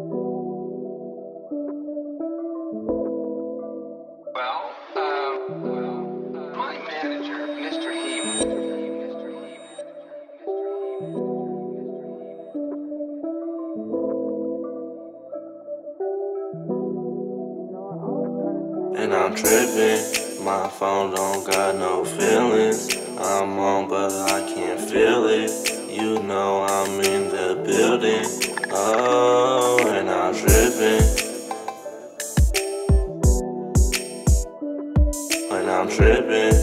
My manager, Mr. Heem. And I'm tripping, my phone don't got no feelings. I'm on but I can't feel it. You know I'm in the building. Oh, and I'm tripping. And I'm tripping.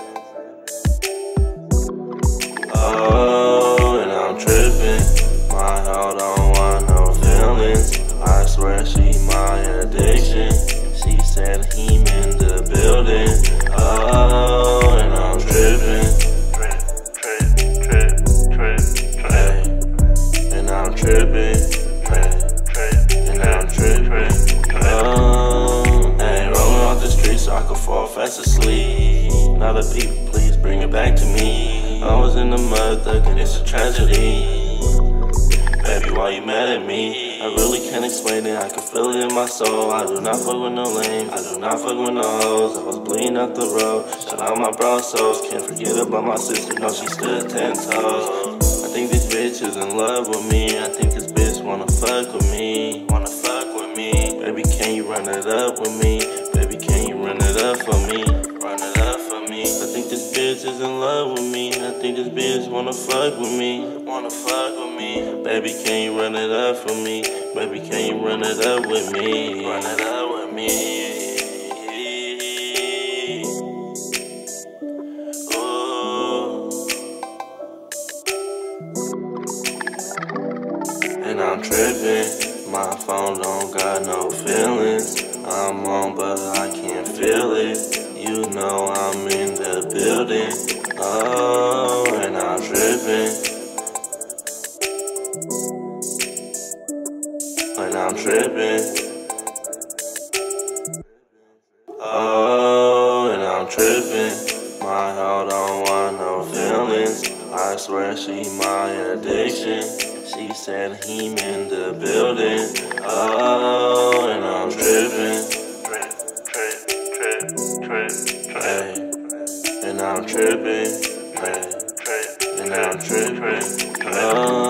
Oh, and I'm tripping. My heart don't want no feelings. I swear she my addiction. She said Heem in the building. Oh, and I'm tripping. And I'm tripping. And I'm tripping. Oh, hey, rolling off the street so I could fall fast asleep. Now the people, please bring it back to me. I was in the mud thugging, it's a tragedy. Baby, why you mad at me? I really can't explain it, I can feel it in my soul. I do not fuck with no lames, I do not fuck with no hoes. I was bleeding out the road, shout out my bro souls. Can't forget about my sister, no, she stood 10 toes. I think this bitch is in love with me. I think this bitch wanna fuck with me. Baby, can you run it up with me? Baby, can you run it up for me? Run it up for me. I think this bitch is in love with me. I think this bitch wanna fuck with me. Baby, can you run it up for me? Baby, can you run it up with me? Run it up with me. Ooh. And I'm tripping, my phone don't got no feelings. I'm on but I can't feel it. You know I'm in the building. Oh, and I'm tripping. And I'm tripping. Oh, and I'm tripping. My heart don't want no feelings. I swear she my addiction. She said Heem in the building. Oh, and I'm tripping. Hey, and I'm tripping. Hey, and I'm tripping. Oh.